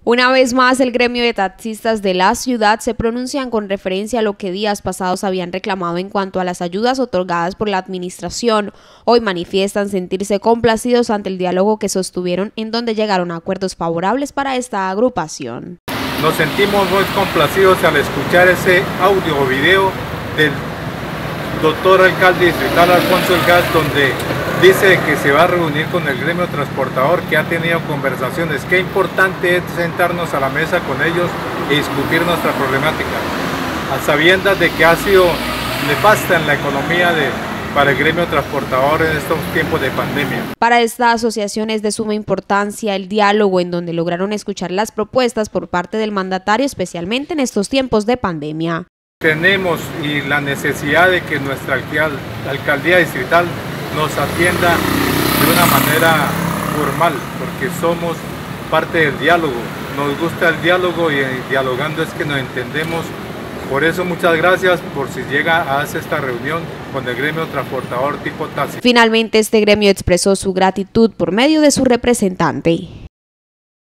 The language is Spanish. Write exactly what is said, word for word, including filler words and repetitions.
Una vez más, el gremio de taxistas de la ciudad se pronuncian con referencia a lo que días pasados habían reclamado en cuanto a las ayudas otorgadas por la administración. Hoy manifiestan sentirse complacidos ante el diálogo que sostuvieron, en donde llegaron a acuerdos favorables para esta agrupación. Nos sentimos muy complacidos al escuchar ese audio o video del doctor alcalde distrital Alfonso Elgas, donde dice que se va a reunir con el gremio transportador, que ha tenido conversaciones. Qué importante es sentarnos a la mesa con ellos y discutir nuestra problemática, a sabiendas de que ha sido nefasta en la economía de, para el gremio transportador en estos tiempos de pandemia. Para esta asociación es de suma importancia el diálogo, en donde lograron escuchar las propuestas por parte del mandatario, especialmente en estos tiempos de pandemia. Tenemos y la necesidad de que nuestra alcaldía distrital nos atienda de una manera formal, porque somos parte del diálogo. Nos gusta el diálogo y dialogando es que nos entendemos. Por eso muchas gracias por si llega a hacer esta reunión con el gremio transportador tipo taxi. Finalmente, este gremio expresó su gratitud por medio de su representante.